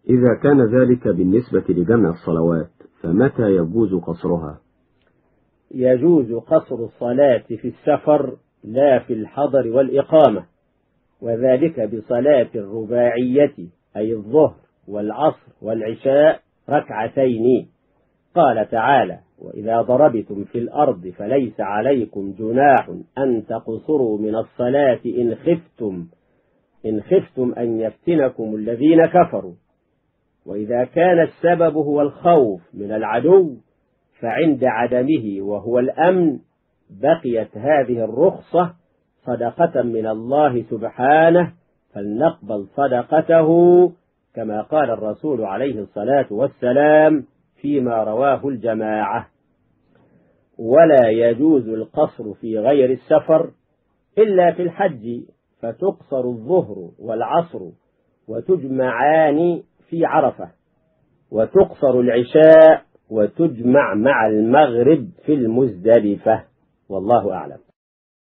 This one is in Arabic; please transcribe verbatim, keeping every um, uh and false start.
إذا كان ذلك بالنسبة لجمع الصلوات فمتى يجوز قصرها؟ يجوز قصر الصلاة في السفر لا في الحضر والإقامة، وذلك بصلاة الرباعية أي الظهر والعصر والعشاء ركعتين. قال تعالى: وإذا ضربتم في الأرض فليس عليكم جناح أن تقصروا من الصلاة إن خفتم إن خفتم أن يفتنكم الذين كفروا. وإذا كان السبب هو الخوف من العدو فعند عدمه وهو الأمن بقيت هذه الرخصة صدقة من الله سبحانه، فلنقبل صدقته كما قال الرسول عليه الصلاة والسلام فيما رواه الجماعة. ولا يجوز القصر في غير السفر إلا في الحج، فتقصر الظهر والعصر وتجمعان في عرفة، وتقصر العشاء وتجمع مع المغرب في المزدلفة، والله أعلم.